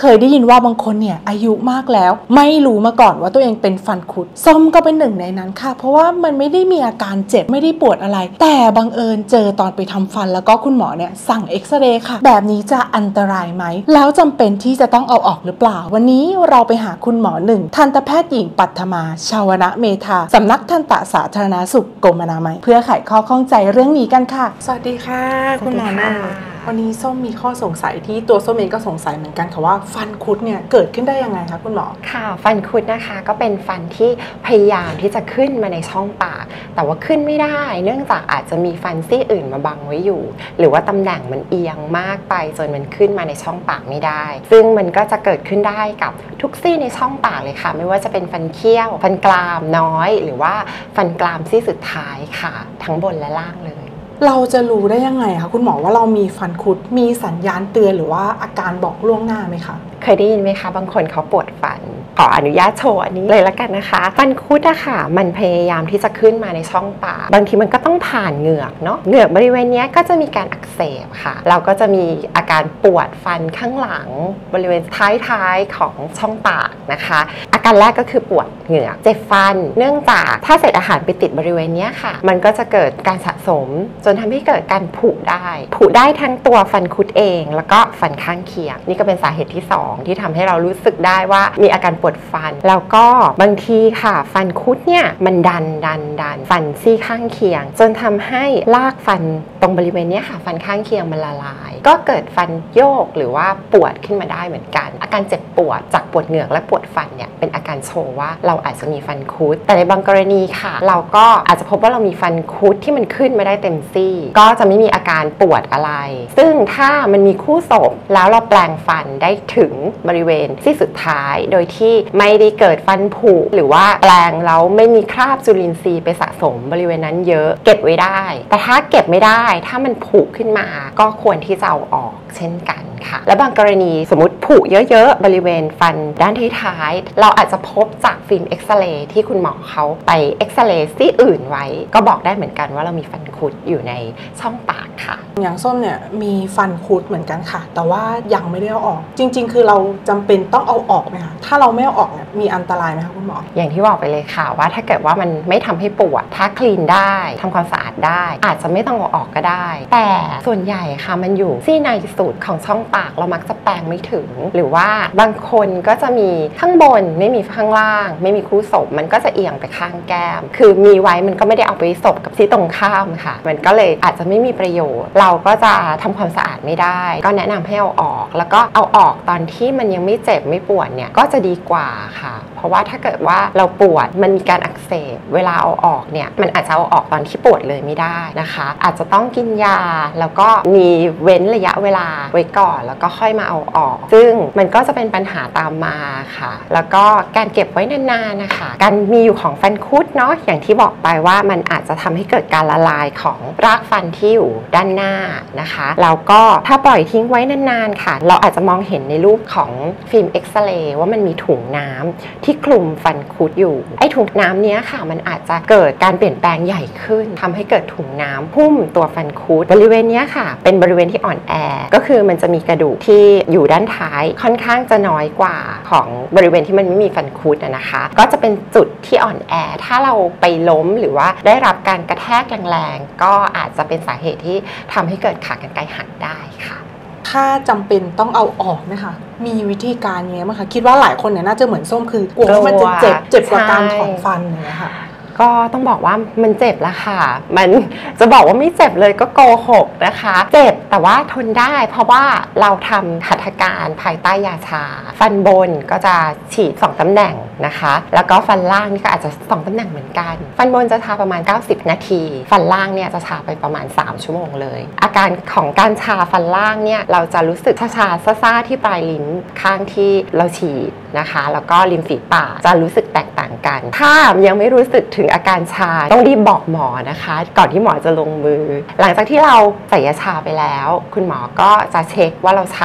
เคยได้ยินว่าบางคนเนี่ยอายุมากแล้วไม่รู้มาก่อนว่าตัวเองเป็นฟันคุดส้มก็เป็นหนึ่งในนั้นค่ะเพราะว่ามันไม่ได้มีอาการเจ็บไม่ได้ปวดอะไรแต่บังเอิญเจอตอนไปทำฟันแล้วก็คุณหมอเนี่ยสั่งเอ็กซเรย์ค่ะแบบนี้จะอันตรายไหมแล้วจำเป็นที่จะต้องเอาออกหรือเปล่าวันนี้เราไปหาคุณหมอหนึ่งทันตแพทย์หญิงปัทมาชาวนะเมธาสำนักทันตสาธารณสุขกรมอนามัยเพื่อไขข้อข้องใจเรื่องนี้กันค่ะสวัสดีค่ะคุณหมอนะวันนี้ส้มมีข้อสงสัยที่ตัวส้มเองก็สงสัยเหมือนกันค่ะว่าฟันคุดเนี่ยเกิดขึ้นได้ยังไงคะคุณหมอค่ะฟันคุดนะคะก็เป็นฟันที่พยายามที่จะขึ้นมาในช่องปากแต่ว่าขึ้นไม่ได้เนื่องจากอาจจะมีฟันซี่อื่นมาบังไว้อยู่หรือว่าตำแหน่งมันเอียงมากไปจนมันขึ้นมาในช่องปากไม่ได้ซึ่งมันก็จะเกิดขึ้นได้กับทุกซี่ในช่องปากเลยค่ะไม่ว่าจะเป็นฟันเคี้ยวฟันกรามน้อยหรือว่าฟันกรามซี่สุดท้ายค่ะทั้งบนและล่างเลยเราจะรู้ได้ยังไงคะคุณหมอว่าเรามีฟันคุดมีสัญญาณเตือนหรือว่าอาการบอกล่วงหน้าไหมคะเคยได้ยินไหมคะบางคนเขาปวดฟันขออนุญาตโชว์อันนี้เลยละกันนะคะฟันคุดอะค่ะมันพยายามที่จะขึ้นมาในช่องปากบางทีมันก็ต้องผ่านเหงือกเนาะเหงือกบริเวณนี้ก็จะมีการอักเสบค่ะเราก็จะมีอาการปวดฟันข้างหลังบริเวณท้ายๆของช่องปากนะคะอาการแรกก็คือปวดเหงือกเจ็บฟันเนื่องจากถ้าเศษอาหารไปติดบริเวณนี้ค่ะมันก็จะเกิดการสะสมจนทำให้เกิดการผุได้ทั้งตัวฟันคุดเองแล้วก็ฟันข้างเคียงนี่ก็เป็นสาเหตุที่2ที่ทำให้เรารู้สึกได้ว่ามีอาการปวดฟันแล้วก็บางทีค่ะฟันคุดเนี่ยมันดันฟันซี่ข้างเคียงจนทำให้รากฟันตรงบริเวณนี้ค่ะฟันข้างเคียงมันละลายก็เกิดฟันโยกหรือว่าปวดขึ้นมาได้เหมือนกันอาการเจ็บปวดจากปวดเหงือกและปวดฟันเนี่ยเป็นอาการโชว์ว่าเราอาจจะมีฟันคุดแต่ในบางกรณีค่ะเราก็อาจจะพบว่าเรามีฟันคุดที่มันขึ้นไม่ได้เต็มซี่ก็จะไม่มีอาการปวดอะไรซึ่งถ้ามันมีคู่ศพแล้วเราแปลงฟันได้ถึงบริเวณซี่สุดท้ายโดยที่ไม่ได้เกิดฟันผุหรือว่าแปลงแล้วไม่มีคราบจุลินทรีย์ไปสะสมบริเวณนั้นเยอะเก็บไว้ได้แต่ถ้าเก็บไม่ได้ถ้ามันผุขึ้นมาก็ควรที่จะเอาออกเช่นกันค่ะและบางกรณีสมมติผุเยอะๆบริเวณฟันด้านท้ายๆเราอาจจะพบจากฟิล์มเอ็กซเรย์ที่คุณหมอเขาไปเอ็กซเรย์ซี่อื่นไว้ก็บอกได้เหมือนกันว่าเรามีฟันคุดอยู่ในช่องปากค่ะอย่างส้มเนี่ยมีฟันคุดเหมือนกันค่ะแต่ว่ายังไม่ได้เอาออกจริงๆคือเราจำเป็นต้องเอาออกไหมคะถ้าเราไม่เอาออกเนี่ยมีอันตรายไหมคะคุณหมออย่างที่บอกไปเลยค่ะว่าถ้าเกิดว่ามันไม่ทำให้ปวดถ้าคลีนได้ทำความสะอาดได้อาจจะไม่ต้องเอาออกก็ได้แต่ส่วนใหญ่ค่ะมันอยู่ที่ในสุดของช่องปากเรามักจะแปลงไม่ถึงหรือว่าบางคนก็จะมีข้างบนไม่มีข้างล่างไม่มีคู่ศพมันก็จะเอียงไปข้างแก้มคือมีไว้มันก็ไม่ได้เอาไปศพกับที่ตรงข้ามค่ะมันก็เลยอาจจะไม่มีประโยชน์เราก็จะทำความสะอาดไม่ได้ก็แนะนำให้เอาออกแล้วก็เอาออกตอนที่มันยังไม่เจ็บไม่ปวดเนี่ยก็จะดีกว่าค่ะเพราะว่าถ้าเกิดว่าเราปวดมันมีการอักเสบเวลาเอาออกเนี่ยมันอาจจะเอาออกตอนที่ปวดเลยไม่ได้นะคะอาจจะต้องกินยาแล้วก็มีเว้นระยะเวลาไว้ก่อนแล้วก็ค่อยมาเอาออกซึ่งมันก็จะเป็นปัญหาตามมาค่ะแล้วก็การเก็บไว้นานๆนะคะการมีอยู่ของฟันคุดเนาะอย่างที่บอกไปว่ามันอาจจะทำให้เกิดการละลายของรากฟันที่อยู่ด้านหน้านะคะแล้วก็ถ้าปล่อยทิ้งไว้นานๆค่ะเราอาจจะมองเห็นในรูปของฟิล์มเอ็กซเรย์ว่ามันมีถุงน้ำที่คลุมฟันคุดอยู่ไอ้ถุงน้ำนี้ค่ะมันอาจจะเกิดการเปลี่ยนแปลงใหญ่ขึ้นทำให้เกิดถุงน้ำหุ้มตัวฟันคุดบริเวณนี้ค่ะเป็นบริเวณที่อ่อนแอก็คือมันจะมีกระดูกที่อยู่ด้านท้ายค่อนข้างจะน้อยกว่าของบริเวณที่มันไม่มีฟันคุดนะคะก็จะเป็นจุดที่อ่อนแอถ้าเราไปล้มหรือว่าได้รับการกระแทกแรงๆก็อาจจะเป็นสาเหตุที่ทำให้เกิดขากรรไกรหักได้ค่ะถ้าจำเป็นต้องเอาออกไหมคะมีวิธีการยังไงบ้างคะคิดว่าหลายคนเนี่ยน่าจะเหมือนส้มคือกลัวว่ามันจะเจ็บกว่าการถอนฟันอย่างเงี้ยค่ะก็ต้องบอกว่ามันเจ็บละค่ะมันจะบอกว่าไม่เจ็บเลยก็โกหกนะคะเจ็บแต่ว่าทนได้เพราะว่าเราทำหัตถการภายใต้ยาชาฟันบนก็จะฉีด2ตำแหน่งนะคะแล้วก็ฟันล่างนี่ก็อาจจะ2ตำแหน่งเหมือนกันฟันบนจะทาประมาณ90นาทีฟันล่างเนี่ยจะทาไปประมาณ3ชั่วโมงเลยอาการของการชาฟันล่างเนี่ยเราจะรู้สึกชาๆซ่าๆที่ปลายลิ้นข้างที่เราฉีดนะคะแล้วก็ริมฝีปากจะรู้สึกแตกต่างกันถ้ายังไม่รู้สึกถึงอาการชาต้องรีบบอกหมอนะคะก่อนที่หมอจะลงมือหลังจากที่เราใส่ยาชาไปแล้วคุณหมอก็จะเช็คว่าเราชาแน่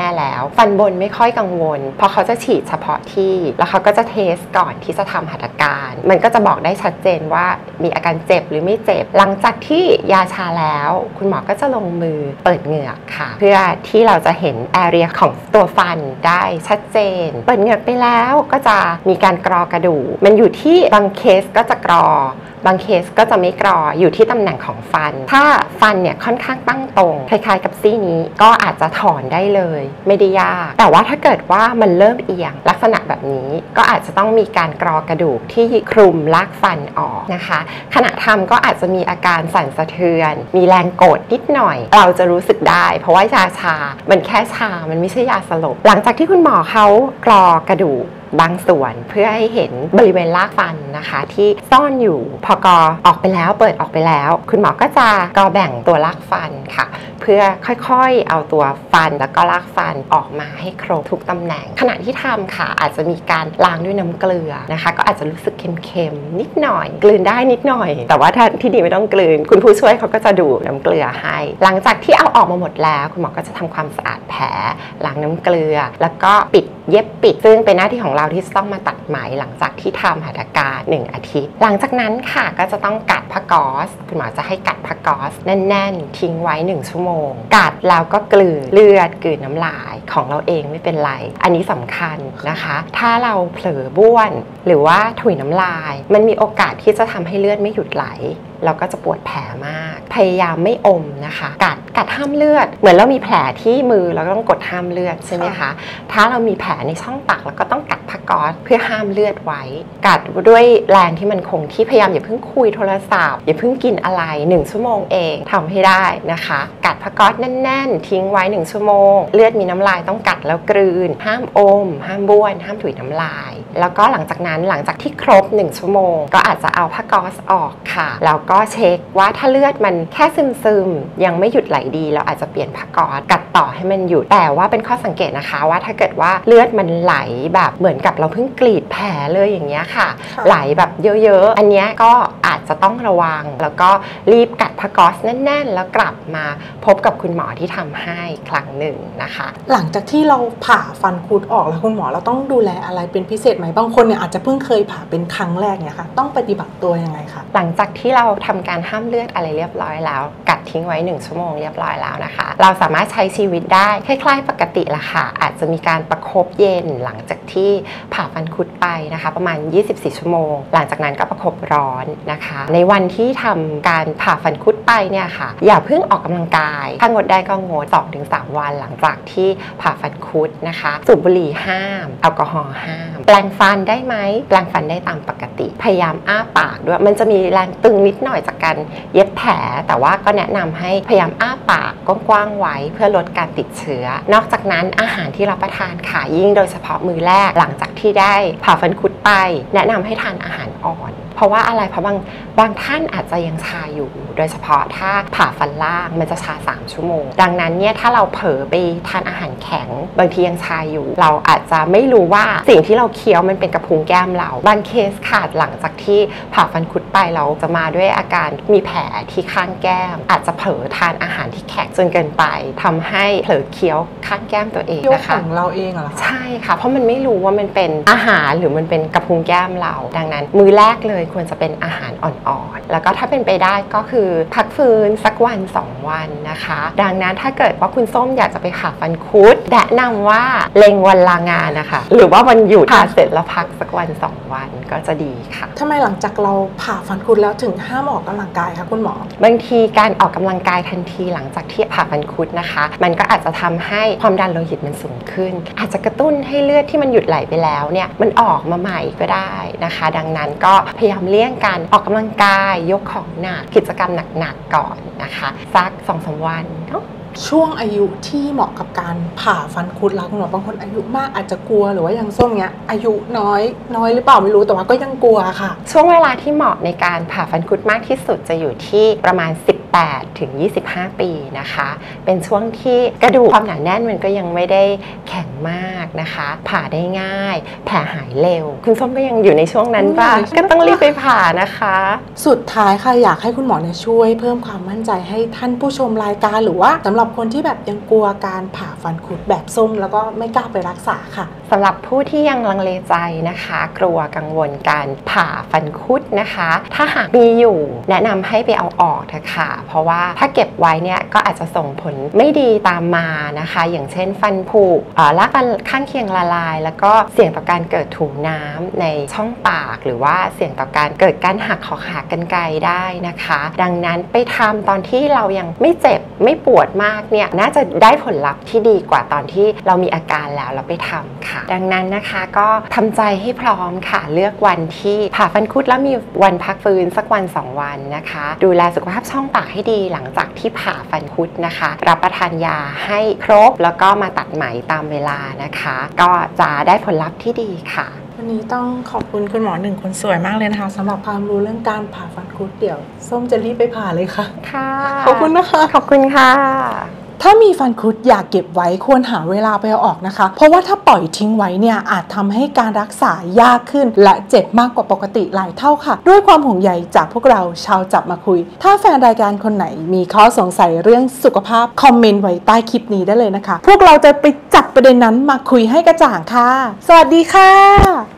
แล้วฟันบนไม่ค่อยกังวลเพราะเขาจะฉีดเฉพาะที่แล้วเขาก็จะเทสก่อนที่จะทำหัตถการมันก็จะบอกได้ชัดเจนว่ามีอาการเจ็บหรือไม่เจ็บหลังจากที่ยาชาแล้วคุณหมอก็จะลงมือเปิดเหงือกค่ะเพื่อที่เราจะเห็นแอเรียของตัวฟันได้ชัดเจนเปิดเหงือกไปแล้วก็จะมีการกรอกระดูกมันอยู่ที่บางเคสก็จะกรอบางเคสก็จะไม่กรออยู่ที่ตำแหน่งของฟันถ้าฟันเนี่ยค่อนข้างตั้งตรงคล้ายๆกับซี่นี้ก็อาจจะถอนได้เลยไม่ได้ยากแต่ว่าถ้าเกิดว่ามันเริ่มเอียงลักษณะแบบนี้ก็อาจจะต้องมีการกรอกระดูกที่คลุมลากฟันออกนะคะขณะทำก็อาจจะมีอาการสั่นสะเทือนมีแรงกดนิดหน่อยเราจะรู้สึกได้เพราะว่ายาชามันแค่ชามันไม่ใช่ยาสลบหลังจากที่คุณหมอเขากรอกระดูกบางส่วนเพื่อให้เห็นบริเวณรากฟันนะคะที่ซ่อนอยู่พอกอออกไปแล้วเปิดออกไปแล้วคุณหมอก็จะกอแบ่งตัวรากฟันค่ะเพื่อค่อยๆเอาตัวฟันแล้วก็รากฟันออกมาให้ครบทุกตำแหน่งขณะที่ทำค่ะอาจจะมีการล้างด้วยน้ำเกลือนะคะก็อาจจะรู้สึกเค็มๆนิดหน่อยกลืนได้นิดหน่อยแต่ว่าถ้าที่ดีไม่ต้องกลืนคุณผู้ช่วยเขาก็จะดูดน้ำเกลือให้หลังจากที่เอาออกมาหมดแล้วคุณหมอก็จะทำความสะอาดแผลล้างน้ำเกลือแล้วก็ปิดเย็บปิดซึ่งเป็นหน้าที่ของเราที่ต้องมาตัดไหมหลังจากที่ทำหัตถการ1 อาทิตย์หลังจากนั้นค่ะก็จะต้องกัดผ้าก๊อซคุณหมอจะให้กัดผ้าก๊อซแน่นๆทิ้งไว้1 ชั่วโมงกัดแล้วก็กลืนเลือดกลืนน้ำลายของเราเองไม่เป็นไรอันนี้สำคัญนะคะถ้าเราเผลอบ้วนหรือว่าถุยน้ำลายมันมีโอกาสที่จะทำให้เลือดไม่หยุดไหลเราก็จะปวดแผลมากพยายามไม่อมนะคะกัดห้ามเลือดเหมือนเรามีแผลที่มือเราก็ต้องกดห้ามเลือดใช่ไหมคะถ้าเรามีแผลในช่องปากเราก็ต้องกัดผ้าก๊อซเพื่อห้ามเลือดไว้กัดด้วยแรงที่มันคงที่พยายามอย่าเพิ่งคุยโทรศัพท์อย่าเพิ่งกินอะไร1 ชั่วโมงเองทำให้ได้นะคะกัดผ้าก๊อซแน่นๆทิ้งไว้1 ชั่วโมงเลือดมีน้ำลายต้องกัดแล้วกลืนห้ามอมห้ามบ้วนห้ามถุยน้ำลายแล้วก็หลังจากนั้นหลังจากที่ครบ1 ชั่วโมงก็อาจจะเอาผ้าก๊อซออกค่ะแล้วก็เช็คว่าถ้าเลือดมันแค่ซึมๆยังไม่หยุดไหลดีเราอาจจะเปลี่ยนผ้าก๊อซกัดต่อให้มันหยุดแต่ว่าเป็นข้อสังเกตนะคะว่าถ้าเกิดว่าเลือดมันไหลแบบเหมือนกับเราเพิ่งกรีดแผลเลยอย่างเงี้ยค่ะไหลแบบเยอะๆอันเนี้ยก็อาจจะต้องระวังแล้วก็รีบกัดผ้าก๊อซแน่นๆแล้วกลับมาพบกับคุณหมอที่ทำให้ครั้งหนึ่งนะคะหลังจากที่เราผ่าฟันคุดออกแล้วคุณหมอเราต้องดูแลอะไรเป็นพิเศษไหมบางคนเนี่ยอาจจะเพิ่งเคยผ่าเป็นครั้งแรกเนี่ยค่ะต้องปฏิบัติตัวยังไงคะหลังจากที่เราทำการห้ามเลือดอะไรเรียบร้อยแล้วกัดทิ้งไว้1 ชั่วโมงเรียบร้อยแล้วนะคะเราสามารถใช้ชีวิตได้คล้ายๆปกติละค่ะอาจจะมีการประคบเย็นหลังจากที่ผ่าฟันคุดไปนะคะประมาณ24 ชั่วโมงหลังจากนั้นก็ประคบร้อนนะคะในวันที่ทำการผ่าฟันคุดไปเนี่ยค่ะอย่าเพิ่งออกกำลังกายถ้างดได้ก็งด 2-3 วันหลังจากที่ผ่าฟันคุดนะคะสูบบุหรี่ห้ามแอลกอฮอล์ห้ามแปรงฟันได้ไหมแปรงฟันได้ตามปกติพยายามอ้าปากด้วยมันจะมีแรงตึงนิดหน่อยจากการเย็บแผลแต่ว่าก็แนะนำให้พยายามอ้าปากกว้างๆไว้เพื่อลดการติดเชื้อนอกจากนั้นอาหารที่รับประทานค่ะยิ่งโดยเฉพาะมื้อแรกหลังจากที่ได้ผ่าฟันคุดไปแนะนำให้ทานอาหารอ่อนเพราะว่าอะไรเพราะบางท่านอาจจะยังชาอยู่โดยเฉพาะถ้าผ่าฟันล่างมันจะชา3 ชั่วโมงดังนั้นเนี่ยถ้าเราเผลอไปทานอาหารแข็งบางทียังชาอยู่เราอาจจะไม่รู้ว่าสิ่งที่เราเคี้ยวมันเป็นกระพุ้งแก้มเราบางเคสขาดหลังจากที่ผ่าฟันคุดไปเราจะมาด้วยอาการมีแผลที่ข้างแก้มอาจจะเผลอทานอาหารที่แข็งจนเกินไปทำให้เผลอเคี้ยวข้างแก้มตัวเองนะคะของเราเองเหรอใช่ค่ะเพราะมันไม่รู้ว่ามันเป็นอาหารหรือมันเป็นกระพุ้งแก้มเราดังนั้นมื้อแรกเลยควรจะเป็นอาหารอ่อนๆแล้วก็ถ้าเป็นไปได้ก็คือพักฟื้นสักวัน2 วันนะคะดังนั้นถ้าเกิดว่าคุณส้มอยากจะไปผ่าฟันคุดแนะนำว่าเล็งวันลางานนะคะหรือว่าวันหยุดผ่าเสร็จแล้วพักสักวัน2 วันก็จะดีค่ะทำไมหลังจากเราผ่าฟันคุดแล้วถึงห้ามออกกำลังกายคะคุณหมอบางทีการออกกำลังกายทันทีหลังจากที่ผ่าฟันคุดนะคะมันก็อาจจะทำให้ความดันโลหิตมันสูงขึ้นอาจจะกระตุ้นให้เลือดที่มันหยุดไหลไปแล้วเนี่ยมันออกมาใหม่ก็ได้นะคะดังนั้นก็พยายามเลี่ยงการออกกำลังกายยกของหนักกิจกรรมหนักๆก่อนนะคะสัก 2-3 วันเนาะช่วงอายุที่เหมาะกับการผ่าฟันคุดแล้วคุณหมอบางคนอายุมากอาจจะกลัวหรือว่ายังส้มเงี้ยอายุน้อยหรือเปล่าไม่รู้แต่ว่าก็ยังกลัวค่ะช่วงเวลาที่เหมาะในการผ่าฟันคุดมากที่สุดจะอยู่ที่ประมาณ 18 ถึง 25 ปีนะคะเป็นช่วงที่กระดูกความหนาแน่นมันก็ยังไม่ได้แข็งมากนะคะผ่าได้ง่ายแผลหายเร็วคุณส้มก็ยังอยู่ในช่วงนั้นป่ะก็ต้องรีบไปผ่านะคะสุดท้ายค่ะอยากให้คุณหมอเนี่ยช่วยเพิ่มความมั่นใจให้ท่านผู้ชมรายการหรือว่าสำหรับคนที่แบบยังกลัวการผ่าฟันคุดแบบส้มแล้วก็ไม่กล้าไปรักษาค่ะสำหรับผู้ที่ยังลังเลใจนะคะกลัวกังวลการผ่าฟันคุดนะคะถ้าหากมีอยู่แนะนำให้ไปเอาออกเถอะค่ะเพราะว่าถ้าเก็บไว้เนี่ยก็อาจจะส่งผลไม่ดีตามมานะคะอย่างเช่นฟันผุรากฟันข้างเคียงละลายแล้วก็เสี่ยงต่อการเกิดถุงน้ำในช่องปากหรือว่าเสี่ยงต่อการเกิดการหักของขากรรไกรได้นะคะดังนั้นไปทำตอนที่เรายังไม่เจ็บไม่ปวดมากเนี่ยน่าจะได้ผลลัพธ์ที่ดีกว่าตอนที่เรามีอาการแล้วเราไปทำค่ะดังนั้นนะคะก็ทำใจให้พร้อมค่ะเลือกวันที่ผ่าฟันคุดแล้วมีวันพักฟื้นสักวัน2 วันนะคะดูแลสุขภาพช่องปากให้ดีหลังจากที่ผ่าฟันคุดนะคะรับประทานยาให้ครบแล้วก็มาตัดไหมตามเวลานะคะก็จะได้ผลลัพธ์ที่ดีค่ะวันนี้ต้องขอบคุณคุณหมอหนึ่งคนสวยมากเลยนะคะสำหรับความรู้เรื่องการผ่าฟันคุดเดี๋ยวส้มจะรีบไปผ่าเลยค่ะค่ะขอบคุณนะคะขอบคุณค่ะถ้ามีฟันคุดอยากเก็บไว้ควรหาเวลาไปเอาออกนะคะเพราะว่าถ้าปล่อยทิ้งไว้เนี่ยอาจทำให้การรักษายากขึ้นและเจ็บมากกว่าปกติหลายเท่าค่ะด้วยความห่วงใยจากพวกเราชาวจับมาคุยถ้าแฟนรายการคนไหนมีข้อสงสัยเรื่องสุขภาพคอมเมนต์ไว้ใต้คลิปนี้ได้เลยนะคะพวกเราจะไปจับประเด็นนั้นมาคุยให้กระจ่างค่ะสวัสดีค่ะ